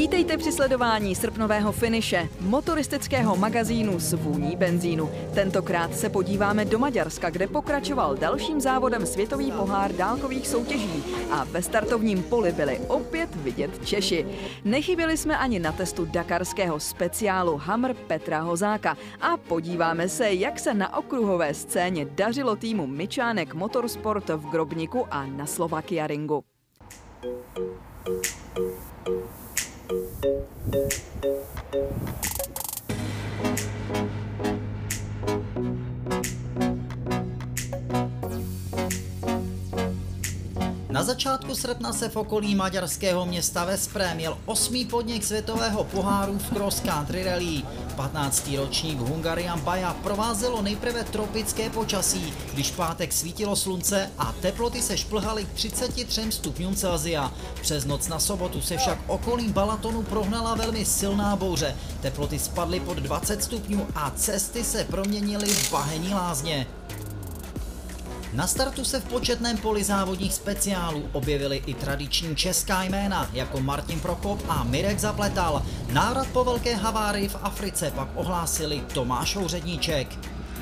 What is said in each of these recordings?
Vítejte při sledování srpnového finiše motoristického magazínu s vůní benzínu. Tentokrát se podíváme do Maďarska, kde pokračoval dalším závodem světový pohár dálkových soutěží a ve startovním poli byli opět vidět Češi. Nechyběli jsme ani na testu dakarského speciálu Hummer Petra Hozáka a podíváme se, jak se na okruhové scéně dařilo týmu Mičánek Motorsport v Grobniku a na Slovakia Ringu. Na začátku srpna se v okolí maďarského města Veszprém jel 8. podnik světového poháru v cross country rally. 15. ročník Hungarian Baja provázelo nejprve tropické počasí, když v pátek svítilo slunce a teploty se šplhaly k 33 stupňům Celsia. Přes noc na sobotu se však okolím Balatonu prohnala velmi silná bouře. Teploty spadly pod 20 stupňů a cesty se proměnily v bahenní lázně. Na startu se v početném poli závodních speciálů objevily i tradiční česká jména jako Martin Prokop a Mirek Zapletal. Návrat po velké havárii v Africe pak ohlásili Tomáš Houředníček.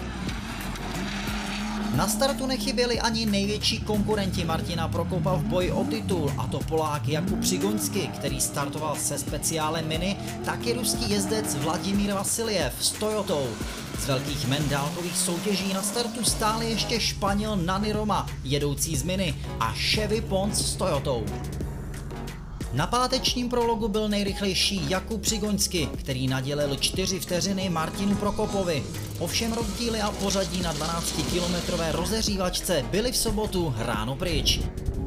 Na startu nechyběli ani největší konkurenti Martina Prokopa v boji o titul, a to Polák Jakub Přigoňský, který startoval se speciálem Mini, taky ruský jezdec Vladimír Vasiljev s Toyotou. Z velkých jmen dálkových soutěží na startu stále ještě Španěl Nani Roma, jedoucí z Mini, a Chevy Pons s Toyotou. Na pátečním prologu byl nejrychlejší Jakub Přigoňský, který nadělil 4 vteřiny Martinu Prokopovi. Ovšem rozdíly a pořadí na 12-kilometrové rozehřívačce byly v sobotu ráno pryč.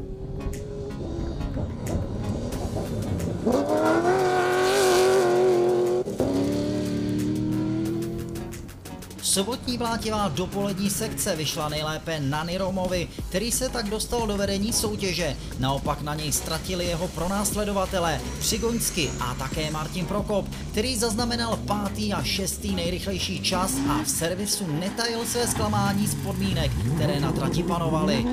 Sobotní blátivá dopolední sekce vyšla nejlépe Nani Romovi, který se tak dostal do vedení soutěže. Naopak na něj ztratili jeho pronásledovatelé Přigoňský a také Martin Prokop, který zaznamenal 5. a 6. nejrychlejší čas a v servisu netajil své zklamání z podmínek, které na trati panovaly.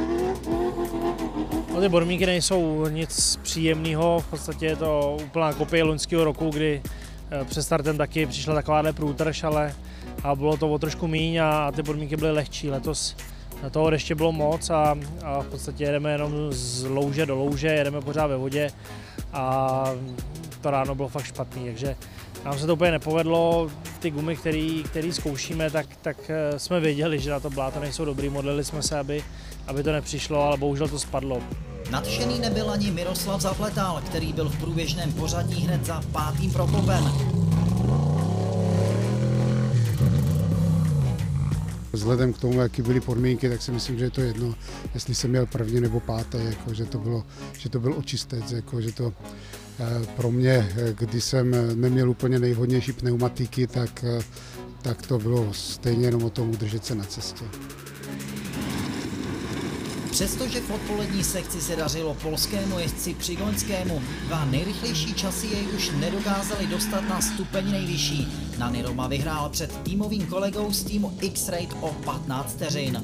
Ty podmínky nejsou nic příjemného, v podstatě je to úplná kopie loňského roku, kdy před startem taky přišla takováhle průtrž, ale bylo to o trošku míň a ty podmínky byly lehčí. Letos toho deště bylo moc a v podstatě jedeme jenom z louže do louže, jedeme pořád ve vodě a to ráno bylo fakt špatný, takže nám se to úplně nepovedlo. Ty gumy, které zkoušíme, tak jsme věděli, že na to bláto nejsou dobrý, modlili jsme se, aby to nepřišlo, ale bohužel to spadlo. Nadšený nebyl ani Miroslav Zapletal, který byl v průběžném pořadí hned za 5. Prokopem. Vzhledem k tomu, jaké byly podmínky, tak si myslím, že je to jedno, jestli jsem měl 1. nebo 5., jako, že to byl očistec, jako, že to pro mě, když jsem neměl úplně nejvhodnější pneumatiky, tak to bylo stejně jenom o tom udržet se na cestě. Přestože v odpolední sekci se dařilo polskému jezdci Přigoňskému, 2 nejrychlejší časy jej už nedokázali dostat na stupeň nejvyšší. Nani Roma vyhrál před týmovým kolegou z týmu X-Rate o 15 vteřin.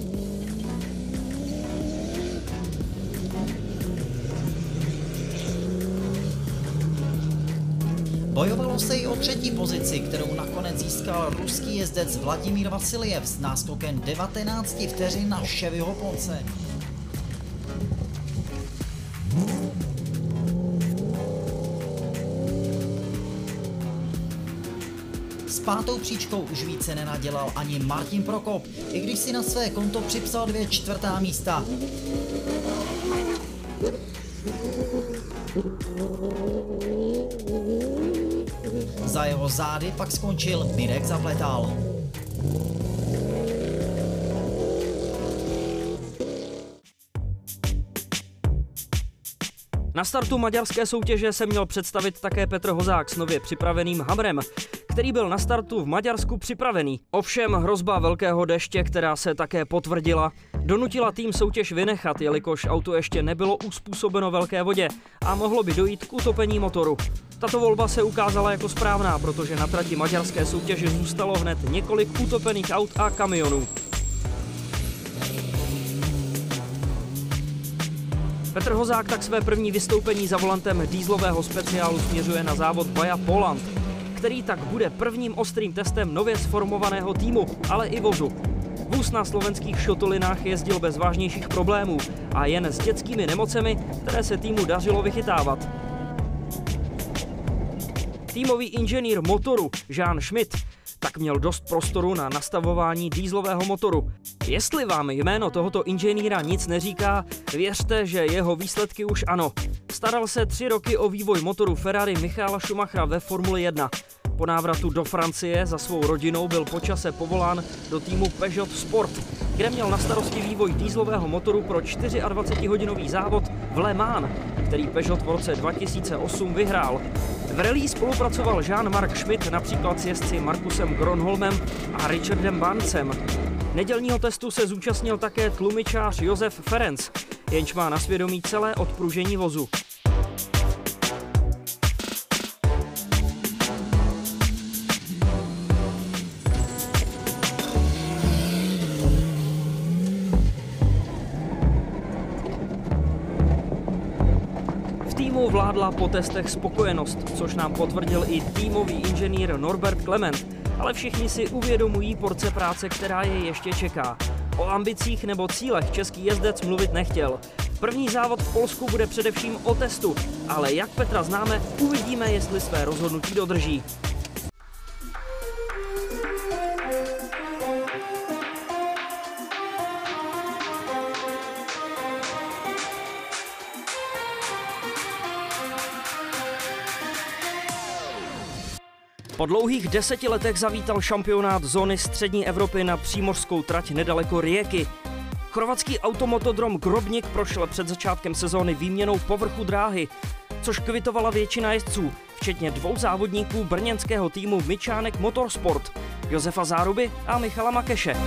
Bojovalo se i o 3. pozici, kterou nakonec získal ruský jezdec Vladimír Vasiljev s náskokem 19 vteřin na Chevyho Ponce. S 5. příčkou už více nenadělal ani Martin Prokop, i když si na své konto připsal 2 čtvrtá místa. Za jeho zády pak skončil Mirek Zapletal. Na startu maďarské soutěže se měl představit také Petr Hozák s nově připraveným Hummerem, který byl na startu v Maďarsku připravený. Ovšem hrozba velkého deště, která se také potvrdila, donutila tým soutěž vynechat, jelikož auto ještě nebylo uspůsobeno velké vodě a mohlo by dojít k utopení motoru. Tato volba se ukázala jako správná, protože na trati maďarské soutěže zůstalo hned několik utopených aut a kamionů. Petr Hozák tak své první vystoupení za volantem dieselového speciálu směřuje na závod Baja Poland, který tak bude prvním ostrým testem nově sformovaného týmu, ale i vozu. Vůz na slovenských šotolinách jezdil bez vážnějších problémů a jen s dětskými nemocemi, které se týmu dařilo vychytávat. Týmový inženýr motoru Jean Schmidt tak měl dost prostoru na nastavování dieselového motoru. Jestli vám jméno tohoto inženýra nic neříká, věřte, že jeho výsledky už ano. Staral se 3 roky o vývoj motoru Ferrari Michaela Schumachera ve Formuli 1. Po návratu do Francie za svou rodinou byl po čase povolán do týmu Peugeot Sport, kde měl na starosti vývoj dieselového motoru pro 24hodinový závod v Le Mans, který Peugeot v roce 2008 vyhrál. V rallye spolupracoval Jean-Marc Schmidt například s jezdci Markusem Gronholmem a Richardem Barnesem. Nedělního testu se zúčastnil také tlumičář Josef Ferenc, jenž má na svědomí celé odpružení vozu. Týmu vládla po testech spokojenost, což nám potvrdil i týmový inženýr Norbert Clement, ale všichni si uvědomují porce práce, která je ještě čeká. O ambicích nebo cílech český jezdec mluvit nechtěl. První závod v Polsku bude především o testu, ale jak Petra známe, uvidíme, jestli své rozhodnutí dodrží. Po dlouhých 10 letech zavítal šampionát zóny střední Evropy na přímořskou trať nedaleko Rijeki. Chorvatský automotodrom Grobnik prošel před začátkem sezóny výměnou povrchu dráhy, což kvitovala většina jezdců, včetně 2 závodníků brněnského týmu Myčánek Motorsport, Josefa Záruby a Michala Makeše.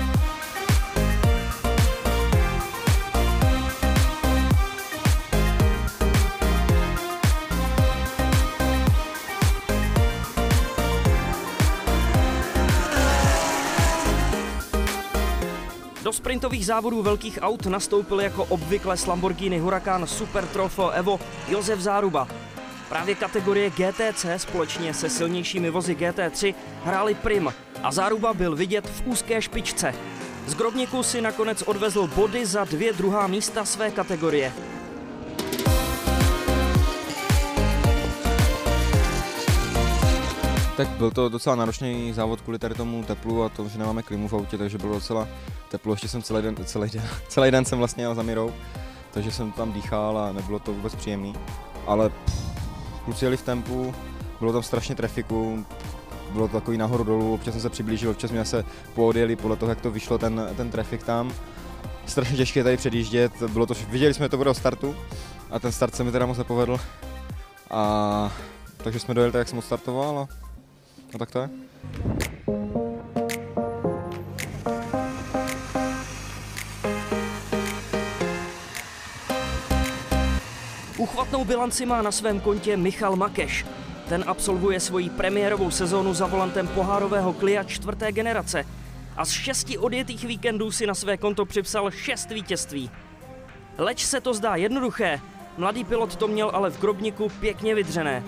Do sprintových závodů velkých aut nastoupil jako obvykle s Lamborghini Huracan Super Trofeo Evo Josef Záruba. Právě kategorie GTC společně se silnějšími vozy GT3 hráli prim a Záruba byl vidět v úzké špičce. Z Grobniku si nakonec odvezl body za 2 druhá místa své kategorie. Tak byl to docela náročný závod kvůli tady tomu teplu a tomu, že nemáme klimu v autě, takže bylo docela teplo. Ještě jsem celý den jsem vlastně jel za Mirou, takže jsem tam dýchal a nebylo to vůbec příjemný. Ale kluci jeli v tempu, bylo tam strašně trafiku, bylo to takový nahoru dolů, občas jsem se přiblížil, občas mě se poodjeli podle toho, jak to vyšlo ten trafik tam. Strašně těžké tady předjíždět, viděli jsme, že to bude o startu a ten start se mi teda moc nepovedl. Takže jsme dojeli tak, jak jsem odstartoval a tak to je. Uchvatnou bilanci má na svém kontě Michal Makeš. Ten absolvuje svoji premiérovou sezónu za volantem pohárového Clia 4. generace a z 6 odjetých víkendů si na své konto připsal 6 vítězství. Leč se to zdá jednoduché, mladý pilot to měl ale v Grobniku pěkně vydřené.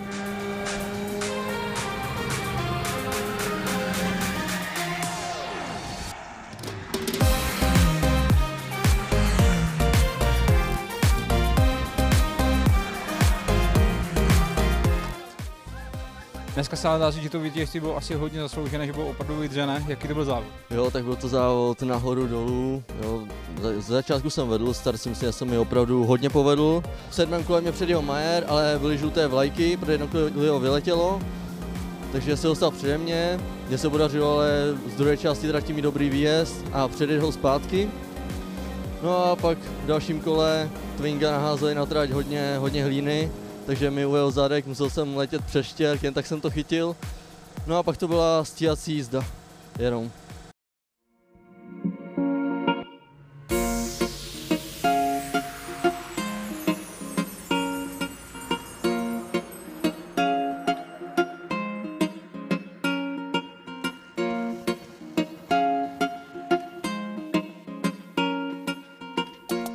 Dneska se dá říct, že to vítězství bylo asi hodně zasloužené, že bylo opravdu vydřené. Jaký to byl závod? Jo, tak byl to závod nahoru dolů. Jo. Z začátku jsem vedl, start si myslím, že jsem mi opravdu hodně povedl. V 7. kole mě předjel Majer, ale byly žluté vlajky, protože jedno kole ho vyletělo. Takže se dostal přede mě se podařilo ale z druhé části trati mi dobrý výjezd a předjet ho zpátky. No a pak v dalším kole Twinga naházeli na trať hodně hlíny. Takže mi ujel zadek, musel jsem letět přes štěrk, jen tak jsem to chytil. No a pak to byla stíhací jízda, jenom.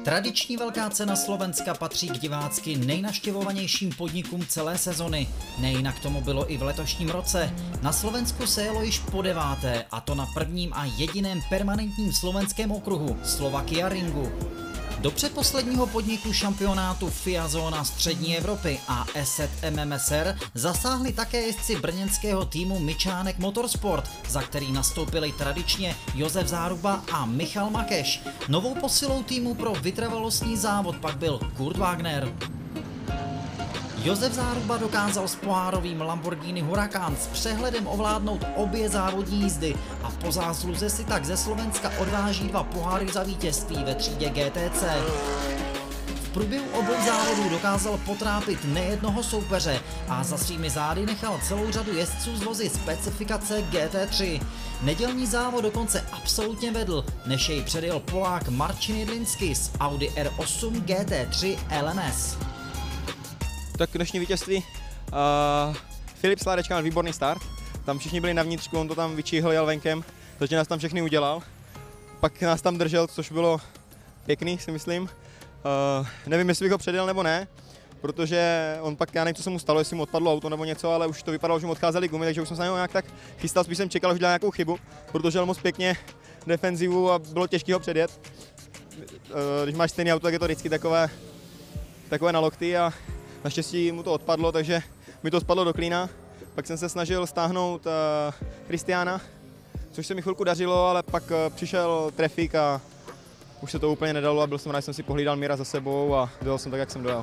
Tradiční velká cena Slovenska patří k divácky nejnavštěvovanějším podnikům celé sezony. Nejinak tomu bylo i v letošním roce. Na Slovensku se jelo již po 9. a to na prvním a jediném permanentním slovenském okruhu Slovakia Ringu. Do předposledního podniku šampionátu FIA Zóna střední Evropy a ESET MMSR zasáhli také jezdci brněnského týmu Mičánek Motorsport, za který nastoupili tradičně Josef Záruba a Michal Makeš. Novou posilou týmu pro vytrvalostní závod pak byl Kurt Wagner. Josef Záruba dokázal s pohárovým Lamborghini Huracan s přehledem ovládnout obě závodní jízdy a po zásluze si tak ze Slovenska odváží 2 poháry za vítězství ve třídě GTC. V průběhu obou závodů dokázal potrápit nejednoho soupeře a za svými zády nechal celou řadu jezdců z vozy specifikace GT3. Nedělní závod dokonce absolutně vedl, než jej předjel Polák Marcin Jedlinsky z Audi R8 GT3 LMS. Tak dnešní vítězství. Filip Sládečka měl výborný start. Tam všichni byli na vnitřku, on to tam vyčíhl, jel venkem, takže nás tam všechny udělal. Pak nás tam držel, což bylo pěkný, si myslím. Nevím, jestli bych ho předjel nebo ne, protože on pak, já nevím, co se mu stalo, jestli mu odpadlo auto nebo něco, ale už to vypadalo, že mu odcházely gumy, takže už jsem se na něho nějak tak chystal, spíš jsem čekal, že dělal nějakou chybu, protože jel moc pěkně defenzivu a bylo těžké ho předjet. Když máš stejný auto, tak je to vždycky takové na lokty a naštěstí mu to odpadlo, takže mi to spadlo do klína. Pak jsem se snažil stáhnout Kristiána, což se mi chvilku dařilo, ale pak přišel trafik a už se to úplně nedalo a byl jsem rád, že jsem si pohlídal Mira za sebou a dojel jsem tak, jak jsem dojel.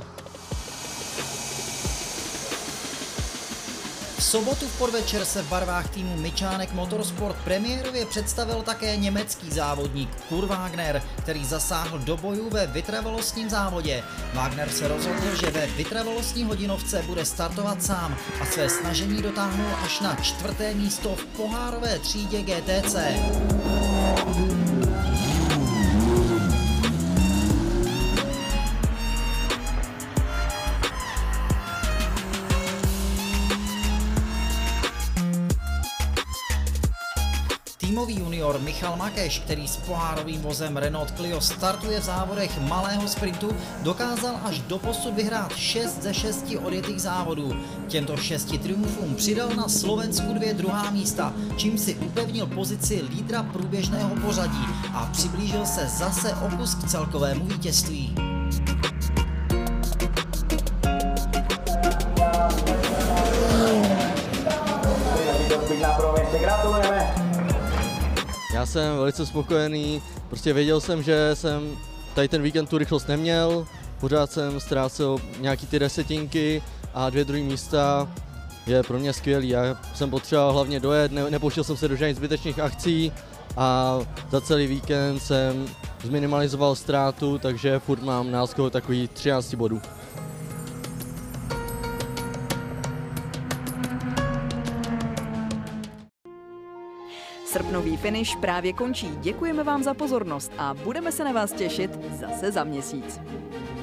V sobotu v podvečer se v barvách týmu Mičánek Motorsport premiérově představil také německý závodník Kurt Wagner, který zasáhl do bojů ve vytrvalostním závodě. Wagner se rozhodl, že ve vytrvalostní hodinovce bude startovat sám a své snažení dotáhnul až na 4. místo v pohárové třídě GTC. Týmový junior Michal Makeš, který s pohárovým vozem Renault Clio startuje v závodech malého sprintu, dokázal až doposud vyhrát 6 ze 6 odjetých závodů. Těmto 6 triumfům přidal na Slovensku 2 druhá místa, čím si upevnil pozici lídra průběžného pořadí a přiblížil se zase o kus k celkovému vítězství. Já jsem velice spokojený, prostě věděl jsem, že jsem tady ten víkend tu rychlost neměl, pořád jsem ztrácel nějaký ty desetinky a 2 druhý místa je pro mě skvělý. Já jsem potřeboval hlavně dojet, nepouštěl jsem se do žádných zbytečných akcí a za celý víkend jsem zminimalizoval ztrátu, takže furt mám náskok takový 13 bodů. Srpnový finish právě končí. Děkujeme vám za pozornost a budeme se na vás těšit zase za měsíc.